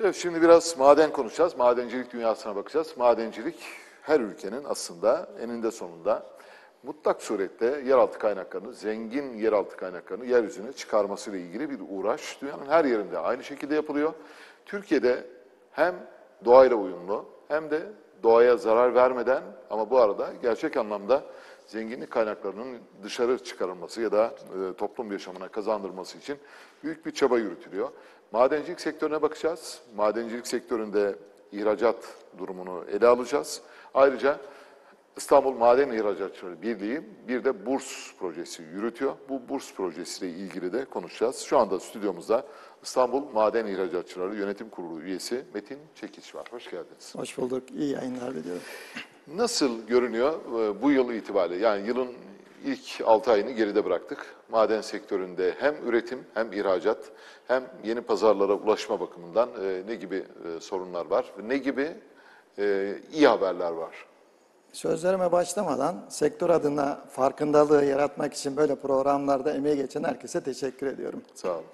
Evet, şimdi biraz maden konuşacağız. Madencilik dünyasına bakacağız. Madencilik her ülkenin aslında eninde sonunda mutlak surette yeraltı kaynaklarını, zengin yeraltı kaynaklarını yeryüzüne çıkarmasıyla ilgili bir uğraş dünyanın her yerinde aynı şekilde yapılıyor. Türkiye'de hem doğayla uyumlu hem de doğaya zarar vermeden ama bu arada gerçek anlamda zenginlik kaynaklarının dışarı çıkarılması ya da toplum yaşamına kazandırılması için büyük bir çaba yürütülüyor. Madencilik sektörüne bakacağız. Madencilik sektöründe ihracat durumunu ele alacağız. Ayrıca İstanbul Maden İhracatçıları Birliği bir de burs projesi yürütüyor. Bu burs projesiyle ilgili de konuşacağız. Şu anda stüdyomuzda İstanbul Maden İhracatçıları Yönetim Kurulu üyesi Metin Çekiç var. Hoş geldiniz. Hoş bulduk. İyi yayınlar diliyorum. Nasıl görünüyor bu yıl itibariyle? Yani yılın ilk 6 ayını geride bıraktık. Maden sektöründe hem üretim hem ihracat hem yeni pazarlara ulaşma bakımından ne gibi sorunlar var? Ne gibi iyi haberler var? Sözlerime başlamadan sektör adına farkındalığı yaratmak için böyle programlarda emeği geçen herkese teşekkür ediyorum. Sağ olun.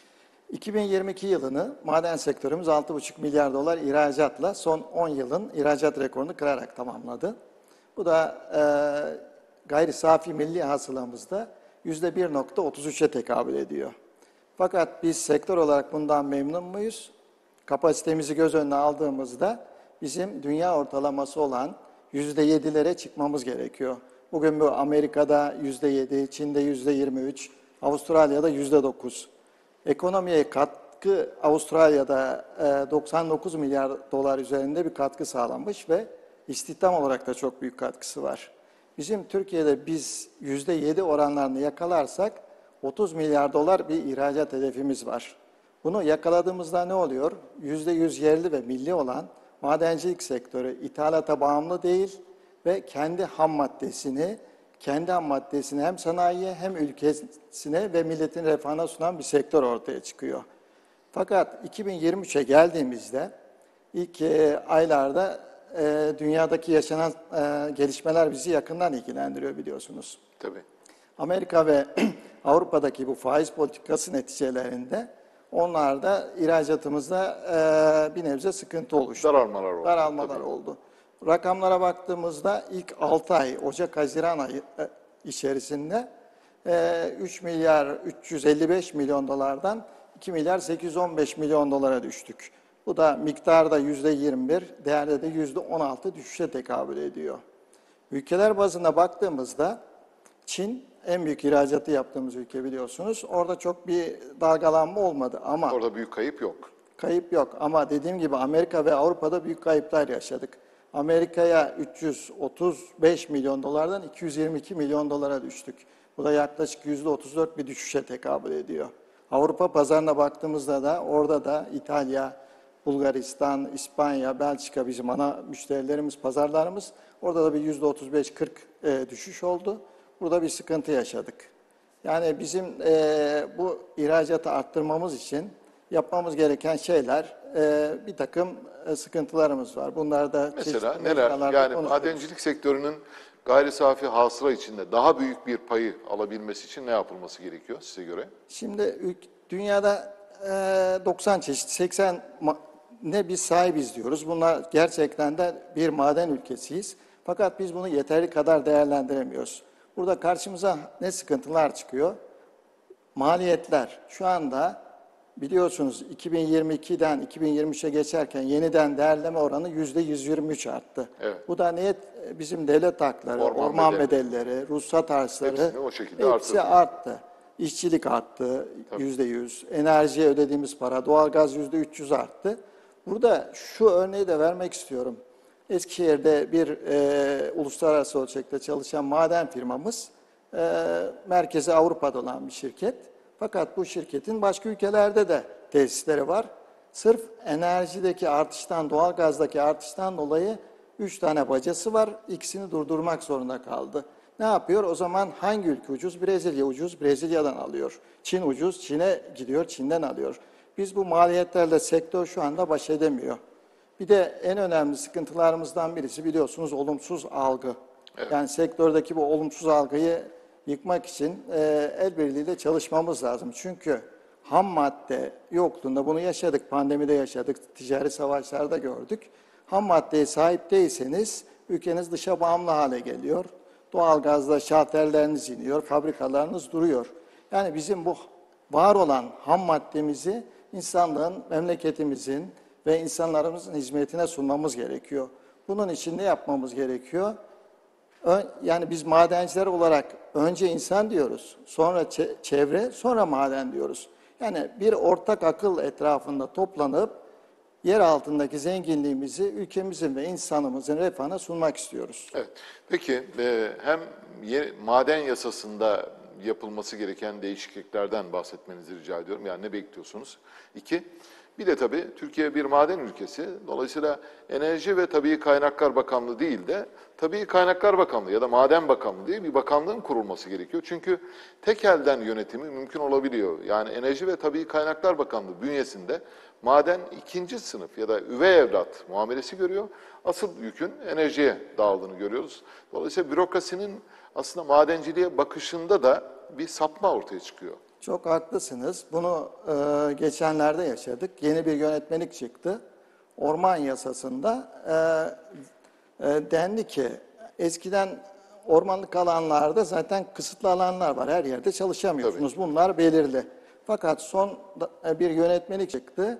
2022 yılını maden sektörümüz 6,5 milyar dolar ihracatla son 10 yılın ihracat rekorunu kırarak tamamladı. Bu da gayri safi milli hasılamızda %1,33'e tekabül ediyor. Fakat biz sektör olarak bundan memnun muyuz? Kapasitemizi göz önüne aldığımızda bizim dünya ortalaması olan %7'lere çıkmamız gerekiyor. Bugün bu Amerika'da %7, Çin'de %23, Avustralya'da %9. Ekonomiye katkı Avustralya'da 99 milyar dolar üzerinde bir katkı sağlanmış ve istihdam olarak da çok büyük katkısı var. Bizim Türkiye'de biz %7 oranlarını yakalarsak 30 milyar dolar bir ihracat hedefimiz var. Bunu yakaladığımızda ne oluyor? %100 yerli ve milli olan madencilik sektörü ithalata bağımlı değil ve kendi ham maddesini hem sanayiye hem ülkesine ve milletin refahına sunan bir sektör ortaya çıkıyor. Fakat 2023'e geldiğimizde ilk aylarda dünyadaki yaşanan gelişmeler bizi yakından ilgilendiriyor biliyorsunuz. Tabii. Amerika ve Avrupa'daki bu faiz politikası neticelerinde onlar da ihracatımızda bir nebze sıkıntı oluştu. Daralmalar oldu. Rakamlara baktığımızda ilk 6 ay, Ocak-Haziran ayı içerisinde 3 milyar 355 milyon dolardan 2 milyar 815 milyon dolara düştük. Bu da miktarda %21, değerde de %16 düşüşe tekabül ediyor. Ülkeler bazında baktığımızda Çin en büyük ihracatı yaptığımız ülke biliyorsunuz. Orada çok bir dalgalanma olmadı ama... Orada büyük kayıp yok. Kayıp yok ama dediğim gibi Amerika ve Avrupa'da büyük kayıplar yaşadık. Amerika'ya 335 milyon dolardan 222 milyon dolara düştük. Bu da yaklaşık %34 bir düşüşe tekabül ediyor. Avrupa pazarına baktığımızda da orada da İtalya, Bulgaristan, İspanya, Belçika bizim ana müşterilerimiz, pazarlarımız. Orada da bir %35-40 düşüş oldu. Burada bir sıkıntı yaşadık. Yani bizim bu ihracatı arttırmamız için yapmamız gereken şeyler, bir takım sıkıntılarımız var. Bunlar da mesela neler? Yani madencilik sektörünün gayri safi hasıla içinde daha büyük bir payı alabilmesi için ne yapılması gerekiyor size göre? Şimdi dünyada 90 çeşit, 80 ne biz sahibiz diyoruz. Bunlar gerçekten de bir maden ülkesiyiz. Fakat biz bunu yeterli kadar değerlendiremiyoruz. Burada karşımıza ne sıkıntılar çıkıyor? Maliyetler. Şu anda biliyorsunuz 2022'den 2023'e geçerken yeniden değerleme oranı %123 arttı. Evet. Bu da niyet bizim devlet hakları, orman bedelleri, ruhsat harçları hepsi arttı. İşçilik arttı %100, enerjiye ödediğimiz para, doğalgaz %300 arttı. Burada şu örneği de vermek istiyorum. Eskişehir'de bir uluslararası ölçekte çalışan maden firmamız, merkezi Avrupa'da olan bir şirket. Fakat bu şirketin başka ülkelerde de tesisleri var. Sırf enerjideki artıştan, doğalgazdaki artıştan dolayı 3 tane bacası var. İkisini durdurmak zorunda kaldı. Ne yapıyor? O zaman hangi ülke ucuz? Brezilya ucuz, Brezilya'dan alıyor. Çin ucuz, Çin'e gidiyor, Çin'den alıyor. Biz bu maliyetlerle sektör şu anda baş edemiyor. Bir de en önemli sıkıntılarımızdan birisi biliyorsunuz olumsuz algı. Evet. Yani sektördeki bu olumsuz algıyı yıkmak için el birliğiyle çalışmamız lazım. Çünkü ham madde yokluğunda bunu yaşadık, pandemide yaşadık, ticari savaşlarda gördük. Ham maddeye sahip değilseniz ülkeniz dışa bağımlı hale geliyor. Doğalgazda şalterleriniz iniyor, fabrikalarınız duruyor. Yani bizim bu var olan ham maddemizi insanlığın, memleketimizin ve insanlarımızın hizmetine sunmamız gerekiyor. Bunun için ne yapmamız gerekiyor? Yani biz madenciler olarak önce insan diyoruz, sonra çevre, sonra maden diyoruz. Yani bir ortak akıl etrafında toplanıp yer altındaki zenginliğimizi ülkemizin ve insanımızın refahına sunmak istiyoruz. Evet. Peki hem maden yasasında yapılması gereken değişikliklerden bahsetmenizi rica ediyorum. Yani ne bekliyorsunuz? 2, bir de tabii Türkiye bir maden ülkesi. Dolayısıyla Enerji ve Tabii Kaynaklar Bakanlığı değil de Tabii Kaynaklar Bakanlığı ya da Maden Bakanlığı diye bir bakanlığın kurulması gerekiyor. Çünkü tek elden yönetimi mümkün olabiliyor. Yani Enerji ve Tabii Kaynaklar Bakanlığı bünyesinde maden ikinci sınıf ya da üvey evlat muamelesi görüyor. Asıl yükün enerjiye dağıldığını görüyoruz. Dolayısıyla bürokrasinin aslında madenciliğe bakışında da bir sapma ortaya çıkıyor. Çok haklısınız. Bunu geçenlerde yaşadık. Yeni bir yönetmelik çıktı. Orman yasasında dendi ki eskiden ormanlık alanlarda zaten kısıtlı alanlar var. Her yerde çalışamıyorsunuz. Tabii. Bunlar belirli. Fakat son bir yönetmelik çıktı.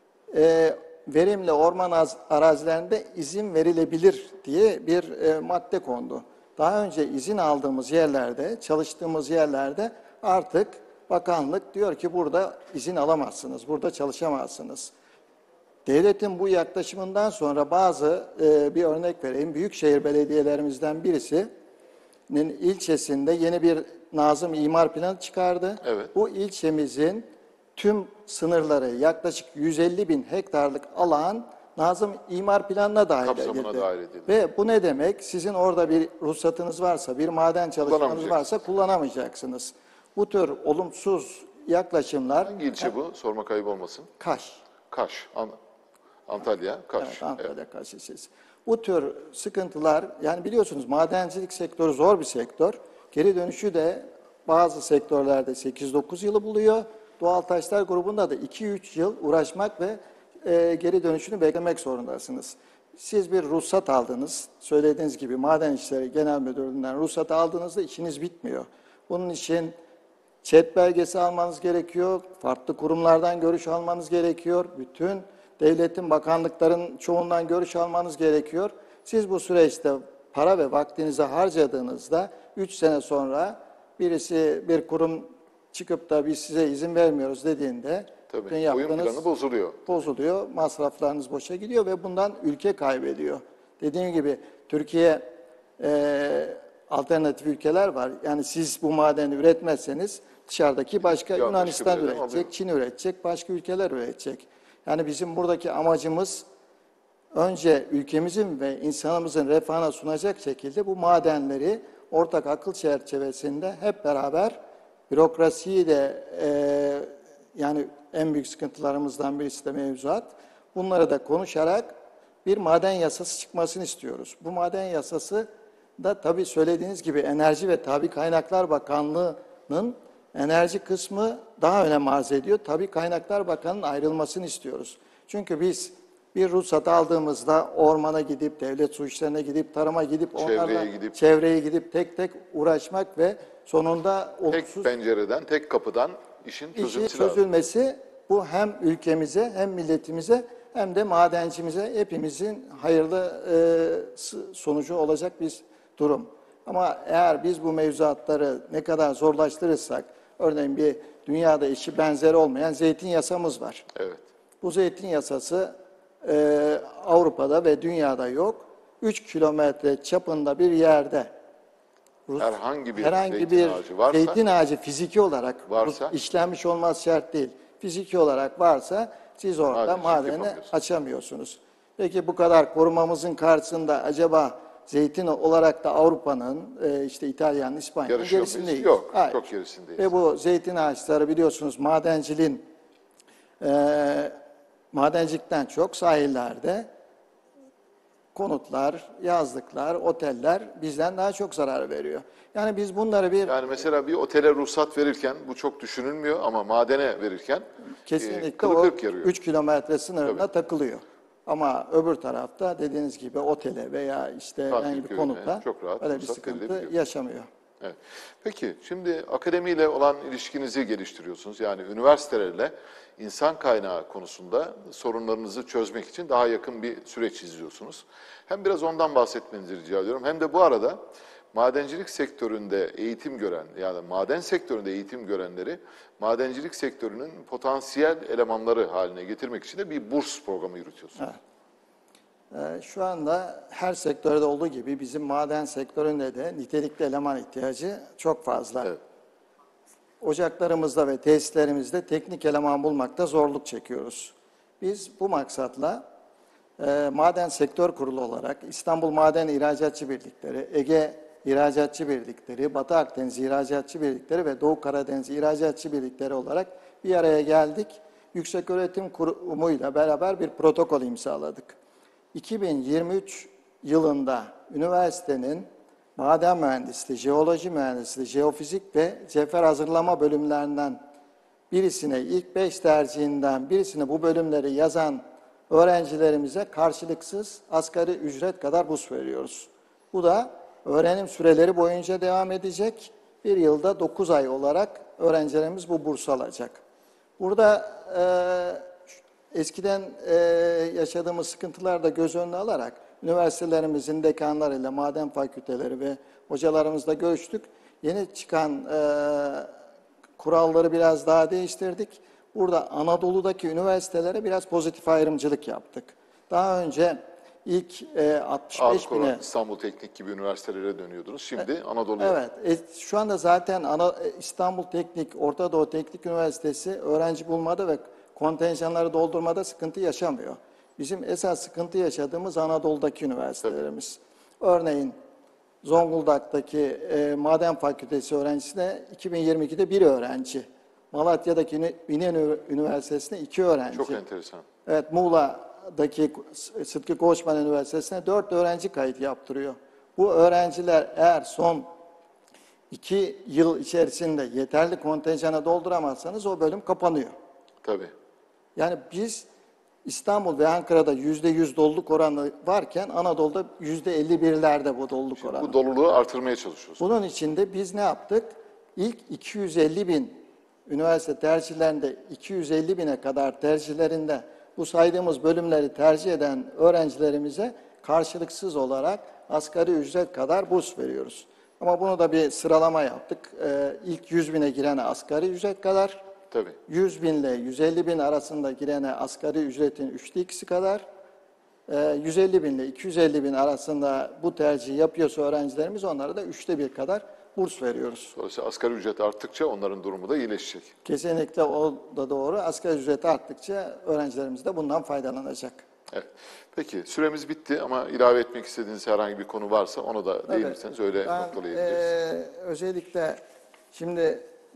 Verimli orman arazilerinde izin verilebilir diye bir madde kondu. Daha önce izin aldığımız yerlerde, çalıştığımız yerlerde artık bakanlık diyor ki burada izin alamazsınız, burada çalışamazsınız. Devletin bu yaklaşımından sonra bir örnek vereyim, büyükşehir belediyelerimizden birisinin ilçesinde yeni bir Nazım İmar Planı çıkardı. Evet. Bu ilçemizin tüm sınırları yaklaşık 150 bin hektarlık alan Nazım İmar Planı'na dahil edildi. Ve bu ne demek? Sizin orada bir ruhsatınız varsa, bir maden çalışmanız varsa kullanamayacaksınız. Bu tür olumsuz yaklaşımlar... Hangi ilçe bu? Sormak ayıp olmasın. Kaş. Kaş. Antalya, Kaş. Evet, Antalya, Kaş ilçesi. Bu tür sıkıntılar, yani biliyorsunuz madencilik sektörü zor bir sektör. Geri dönüşü de bazı sektörlerde 8-9 yılı buluyor. Doğal taşlar grubunda da 2-3 yıl uğraşmak ve geri dönüşünü beklemek zorundasınız. Siz bir ruhsat aldınız, söylediğiniz gibi Maden İşleri Genel Müdürlüğü'nden ruhsat aldığınızda işiniz bitmiyor. Bunun için ÇED belgesi almanız gerekiyor, farklı kurumlardan görüş almanız gerekiyor, bütün devletin, bakanlıkların çoğundan görüş almanız gerekiyor. Siz bu süreçte para ve vaktinizi harcadığınızda 3 sene sonra bir kurum çıkıp da biz size izin vermiyoruz dediğinde oyun planı bozuluyor. Bozuluyor, masraflarınız boşa gidiyor ve bundan ülke kaybediyor. Dediğim gibi Türkiye alternatif ülkeler var. Yani siz bu madeni üretmezseniz dışarıdaki başka Yunanistan üretecek, Çin üretecek, başka ülkeler üretecek. Yani bizim buradaki amacımız önce ülkemizin ve insanımızın refahına sunacak şekilde bu madenleri ortak akıl çerçevesinde hep beraber bürokrasiyi de yani en büyük sıkıntılarımızdan birisi de mevzuat. Bunları da konuşarak bir maden yasası çıkmasını istiyoruz. Bu maden yasası da tabii söylediğiniz gibi Enerji ve Tabii Kaynaklar Bakanlığı'nın enerji kısmı daha önem arz ediyor. Tabii Kaynaklar Bakanı'nın ayrılmasını istiyoruz. Çünkü biz bir ruhsat aldığımızda ormana gidip, devlet su işlerine gidip, tarıma gidip, çevreye gidip tek tek uğraşmak ve sonunda tek pencereden, tek kapıdan işin çözülmesi bu hem ülkemize hem milletimize hem de madencimize hepimizin hayırlı sonucu olacak bir durum. Ama eğer biz bu mevzuatları ne kadar zorlaştırırsak, örneğin bir dünyada eşi benzeri olmayan zeytin yasamız var. Evet. Bu zeytin yasası Avrupa'da ve dünyada yok. 3 kilometre çapında bir yerde herhangi bir ağacı varsa, zeytin ağacı fiziki olarak işlenmiş olmaz şart değil. Fiziki olarak varsa siz orada madeni açamıyorsunuz. Peki bu kadar korumamızın karşısında acaba zeytin olarak da Avrupa'nın, işte İtalya'nın, İspanya'nın gerisindeyiz. Yok, hayır. Çok gerisindeyiz. Ve bu zeytin ağaçları biliyorsunuz madencilikten çok sahillerde konutlar, yazlıklar, oteller bizden daha çok zarar veriyor. Yani biz bunları bir Yani mesela bir otele ruhsat verirken bu çok düşünülmüyor ama madene verirken kesinlikle kılı o kırk yarıyor. 3 kilometre sınırına Tabii. takılıyor. Ama öbür tarafta dediğiniz gibi otele veya işte herhangi Tatil bir köyüne konuta çok rahat öyle bir ruhsat sıkıntı verilebiliyor. yaşamıyor. Evet. Peki şimdi akademiyle olan ilişkinizi geliştiriyorsunuz. Yani üniversitelerle insan kaynağı konusunda sorunlarınızı çözmek için daha yakın bir süreç izliyorsunuz. Hem biraz ondan bahsetmenizi rica ediyorum. Hem de bu arada madencilik sektöründe eğitim gören, yani maden sektöründe eğitim görenleri madencilik sektörünün potansiyel elemanları haline getirmek için de bir burs programı yürütüyorsunuz. Evet. Şu anda her sektörde olduğu gibi bizim maden sektöründe de nitelikli eleman ihtiyacı çok fazla. Evet. Ocaklarımızda ve tesislerimizde teknik eleman bulmakta zorluk çekiyoruz. Biz bu maksatla Maden Sektör Kurulu olarak İstanbul Maden İhracatçı Birlikleri, Ege İhracatçı Birlikleri, Batı Akdeniz İhracatçı Birlikleri ve Doğu Karadeniz İhracatçı Birlikleri olarak bir araya geldik. Yükseköğretim Kurumu'yla beraber bir protokol imzaladık. 2023 yılında üniversitenin maden mühendisliği, jeoloji mühendisliği, jeofizik ve cevher hazırlama bölümlerinden birisine, ilk 5 tercihinden birisine bu bölümleri yazan öğrencilerimize karşılıksız asgari ücret kadar burs veriyoruz. Bu da öğrenim süreleri boyunca devam edecek. Bir yılda 9 ay olarak öğrencilerimiz bu bursu alacak. Burada eskiden yaşadığımız sıkıntılar da göz önüne alarak üniversitelerimizin dekanlarıyla, maden fakülteleri ve hocalarımızla görüştük. Yeni çıkan kuralları biraz daha değiştirdik. Burada Anadolu'daki üniversitelere biraz pozitif ayrımcılık yaptık. Daha önce ilk 65 Ağırlık bine... olarak İstanbul Teknik gibi üniversitelere dönüyordunuz. Şimdi Anadolu'ya. Evet, şu anda zaten İstanbul Teknik, Orta Doğu Teknik Üniversitesi öğrenci bulmada ve kontenjanları doldurmada sıkıntı yaşamıyor. Bizim esas sıkıntı yaşadığımız Anadolu'daki üniversitelerimiz. Örneğin Zonguldak'taki Maden Fakültesi öğrencisine 2022'de bir öğrenci. Malatya'daki İnönü Üniversitesi'ne 2 öğrenci. Çok enteresan. Evet, Muğla'daki Sıtkı Koçman Üniversitesi'ne 4 öğrenci kayıt yaptırıyor. Bu öğrenciler eğer son 2 yıl içerisinde yeterli kontenjanı dolduramazsanız o bölüm kapanıyor. Tabii. Yani biz İstanbul ve Ankara'da %100 doluluk oranı varken Anadolu'da %51'lerde bu doluluk oranı. Bu doluluğu artırmaya çalışıyorsunuz. Bunun için de biz ne yaptık? İlk 250 bin üniversite tercihlerinde 250 bine kadar tercihlerinde bu saydığımız bölümleri tercih eden öğrencilerimize karşılıksız olarak asgari ücret kadar burs veriyoruz. Ama bunu da bir sıralama yaptık. İlk 100 bine girene asgari ücret kadar, Tabii. 100 bin ile 150 bin arasında girene asgari ücretin 3'te 2'si kadar, 150 bin ile 250 bin arasında bu tercihi yapıyorsa öğrencilerimiz onlara da 3'te 1 kadar burs veriyoruz. Dolayısıyla asgari ücret arttıkça onların durumu da iyileşecek. Kesinlikle o da doğru. Asgari ücret arttıkça öğrencilerimiz de bundan faydalanacak. Evet. Peki süremiz bitti ama ilave etmek istediğiniz herhangi bir konu varsa onu da değinirseniz öyle noktalayabiliriz. Özellikle şimdi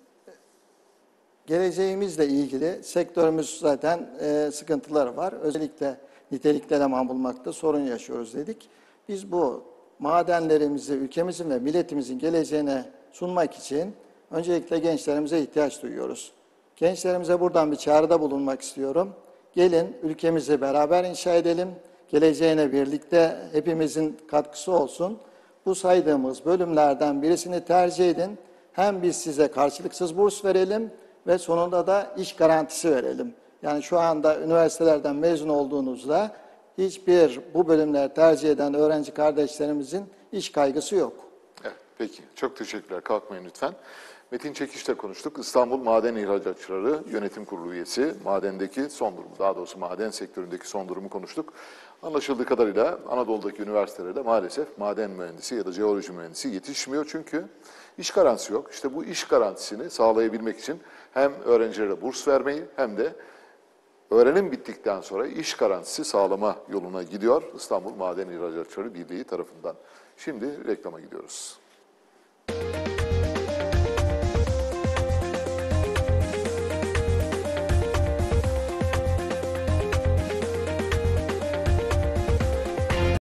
geleceğimizle ilgili sektörümüz zaten sıkıntıları var. Özellikle nitelikli eleman bulmakta sorun yaşıyoruz dedik. Biz bu madenlerimizi ülkemizin ve milletimizin geleceğine sunmak için öncelikle gençlerimize ihtiyaç duyuyoruz. Gençlerimize buradan bir çağrıda bulunmak istiyorum. Gelin ülkemizi beraber inşa edelim. Geleceğine birlikte hepimizin katkısı olsun. Bu saydığımız bölümlerden birisini tercih edin. Hem biz size karşılıksız burs verelim ve sonunda da iş garantisi verelim. Yani şu anda üniversitelerden mezun olduğunuzda hiçbir bu bölümleri tercih eden öğrenci kardeşlerimizin iş kaygısı yok. Evet, peki. Çok teşekkürler. Kalkmayın lütfen. Metin Çekiş'le konuştuk. İstanbul Maden İhracatçıları Yönetim Kurulu üyesi. Madendeki son durumu, daha doğrusu maden sektöründeki son durumu konuştuk. Anlaşıldığı kadarıyla Anadolu'daki üniversitelerde maalesef maden mühendisi ya da jeoloji mühendisi yetişmiyor. Çünkü iş garantisi yok. İşte bu iş garantisini sağlayabilmek için hem öğrencilere burs vermeyi hem de öğrenim bittikten sonra iş garantisi sağlama yoluna gidiyor İstanbul Maden İhracatçıları Birliği tarafından. Şimdi reklama gidiyoruz.